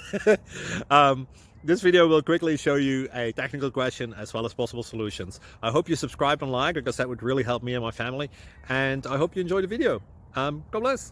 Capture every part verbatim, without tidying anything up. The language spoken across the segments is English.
um, this video will quickly show you a technical question as well as possible solutions. I hope you subscribe and like, because that would really help me and my family. And I hope you enjoy the video. Um, God bless.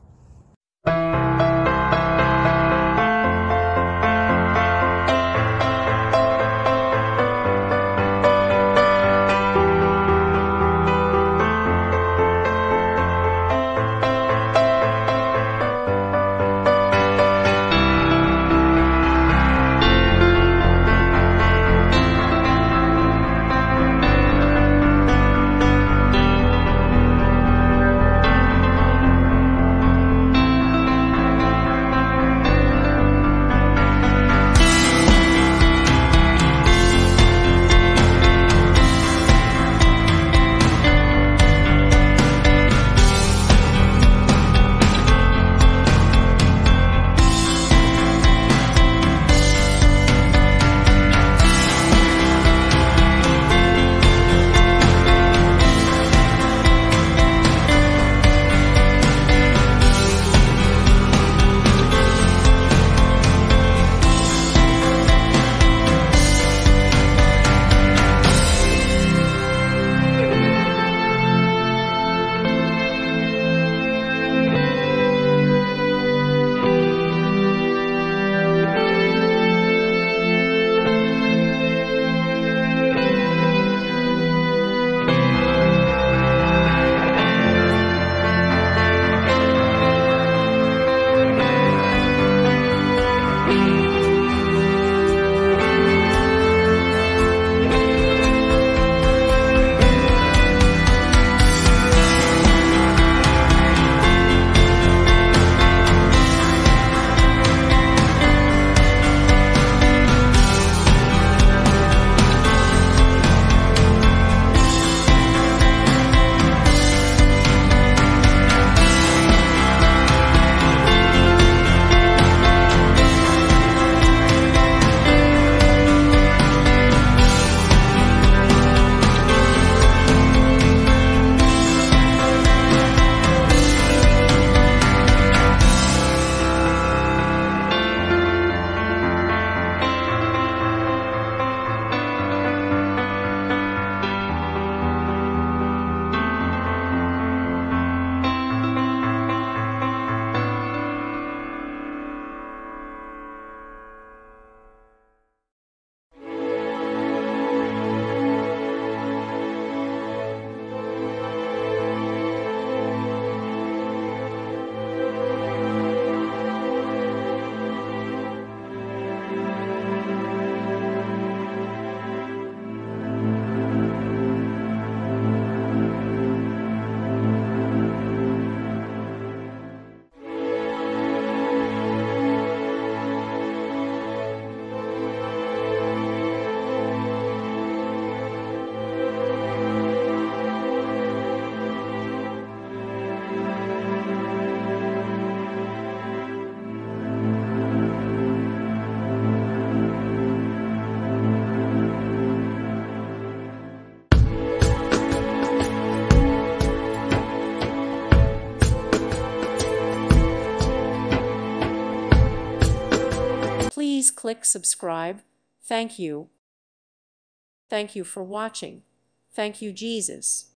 Please click subscribe. Thank you. Thank you for watching. Thank you, Jesus.